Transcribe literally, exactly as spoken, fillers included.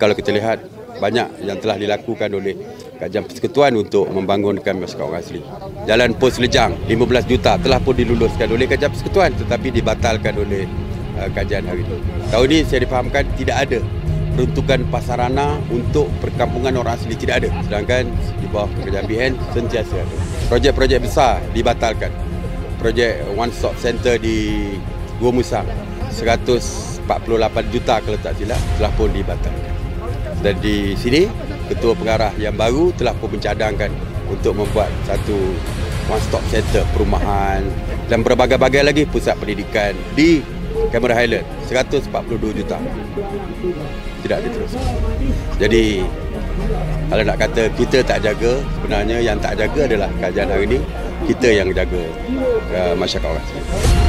kalau kita lihat banyak yang telah dilakukan oleh Kajian Persekutuan untuk membangunkan masyarakat orang asli. Jalan Pos Lejang lima belas juta telah pun diluluskan oleh Kajian Persekutuan tetapi dibatalkan oleh uh, kajian hari ini. Tahun ini saya difahamkan tidak ada peruntukan pasarana untuk perkampungan orang asli, tidak ada. Sedangkan di bawah Kerajaan B N sentiasa ada. Projek-projek besar dibatalkan. Projek One Stop Center di Gua Musang seratus empat puluh lapan juta kalau tak silap telah pun dibatalkan. Dan di sini Ketua Pengarah yang baru telah pun mencadangkan untuk membuat satu One Stop Center perumahan dan berbagai-bagai lagi pusat pendidikan di Cameron Highland seratus empat puluh dua juta. Tidak diteruskan. Jadi kalau nak kata kita tak jaga, sebenarnya yang tak jaga adalah kajian hari ini, kita yang jaga uh, masyarakat orang asli.